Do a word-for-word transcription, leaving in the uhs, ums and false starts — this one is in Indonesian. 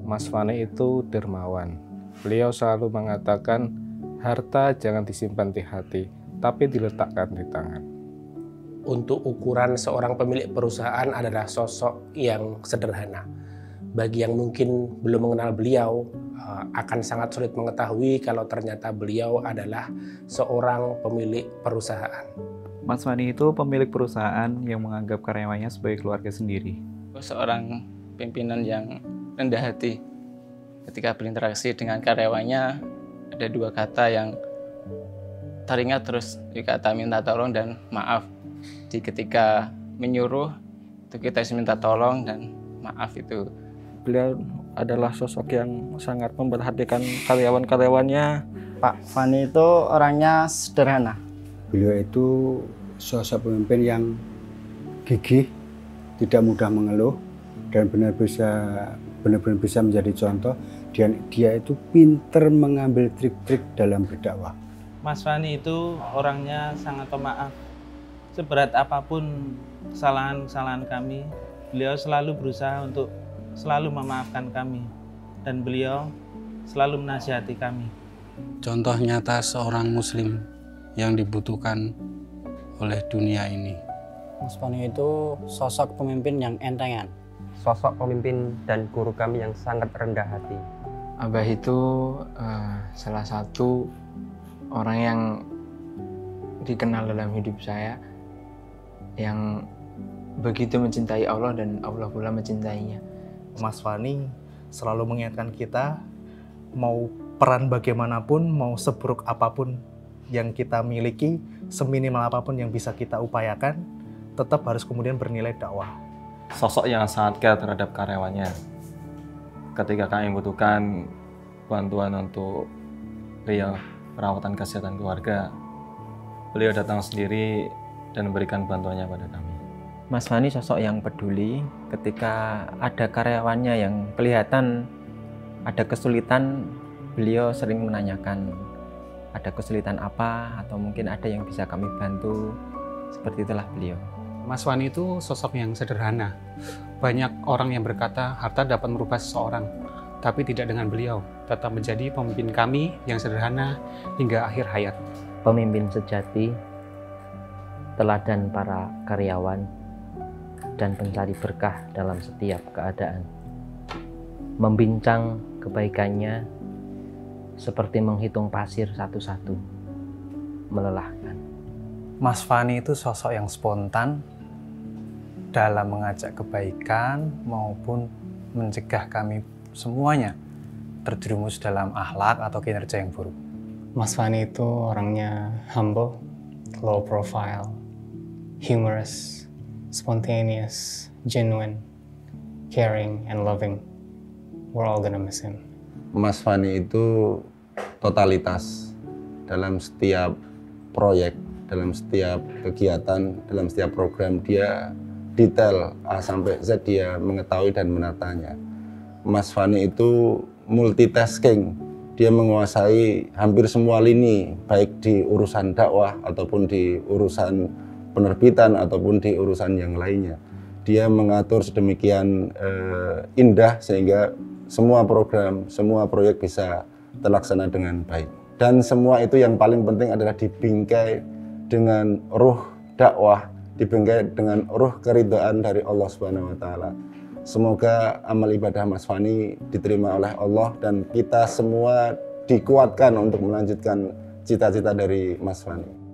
Mas Fani itu dermawan. Beliau selalu mengatakan, harta jangan disimpan di hati, tapi diletakkan di tangan. Untuk ukuran seorang pemilik perusahaan adalah sosok yang sederhana. Bagi yang mungkin belum mengenal beliau, akan sangat sulit mengetahui kalau ternyata beliau adalah seorang pemilik perusahaan. Mas Fani itu pemilik perusahaan yang menganggap karyawannya sebagai keluarga sendiri. Seorang pimpinan yang rendah hati. Ketika berinteraksi dengan karyawannya, ada dua kata yang teringat terus, kata minta tolong dan maaf. Jadi ketika menyuruh, itu kita harus minta tolong dan maaf itu. Beliau adalah sosok yang sangat memperhatikan karyawan-karyawannya. Pak Fani itu orangnya sederhana. Beliau itu sosok pemimpin yang gigih, tidak mudah mengeluh, dan benar bisa benar-benar bisa menjadi contoh. Dan dia itu pinter mengambil trik-trik dalam berdakwah. Mas Fani itu orangnya sangat pemaaf. Seberat apapun kesalahan-kesalahan kami, beliau selalu berusaha untuk selalu memaafkan kami. Dan beliau selalu menasihati kami. Contoh nyata seorang muslim yang dibutuhkan oleh dunia ini. Mas Fani itu sosok pemimpin yang entengan. Sosok pemimpin dan guru kami yang sangat rendah hati. Abah itu uh, salah satu orang yang dikenal dalam hidup saya, yang begitu mencintai Allah dan Allah pula mencintainya. Mas Fani selalu mengingatkan kita, mau peran bagaimanapun, mau seburuk apapun yang kita miliki, seminimal apapun yang bisa kita upayakan, tetap harus kemudian bernilai dakwah. Sosok yang sangat care terhadap karyawannya. Ketika kami membutuhkan bantuan untuk beliau perawatan kesehatan keluarga, beliau datang sendiri dan memberikan bantuannya pada kami. Mas Fani sosok yang peduli. Ketika ada karyawannya yang kelihatan ada kesulitan, beliau sering menanyakan ada kesulitan apa atau mungkin ada yang bisa kami bantu. Seperti itulah beliau. Mas Fani itu sosok yang sederhana. Banyak orang yang berkata harta dapat merubah seseorang, tapi tidak dengan beliau. Tetap menjadi pemimpin kami yang sederhana hingga akhir hayat. Pemimpin sejati, teladan para karyawan, dan pencari berkah dalam setiap keadaan. Membincang kebaikannya seperti menghitung pasir satu-satu, melelahkan. Mas Fani itu sosok yang spontan dalam mengajak kebaikan maupun mencegah kami semuanya terjerumus dalam akhlak atau kinerja yang buruk. Mas Fani itu orangnya humble, low profile, humorous, spontaneous, genuine, caring, and loving. We're all gonna miss him. Mas Fani itu totalitas dalam setiap proyek, dalam setiap kegiatan, dalam setiap program. Dia detail A sampai Z, dia mengetahui dan menatanya. Mas Fani itu multitasking, dia menguasai hampir semua lini, baik di urusan dakwah ataupun di urusan penerbitan ataupun di urusan yang lainnya. Dia mengatur sedemikian uh, indah sehingga semua program, semua proyek bisa terlaksana dengan baik. Dan semua itu yang paling penting adalah dibingkai dengan ruh dakwah, dibingkai dengan ruh keridhaan dari Allah Subhanahu wa taala. Semoga amal ibadah Mas Fani diterima oleh Allah dan kita semua dikuatkan untuk melanjutkan cita-cita dari Mas Fani.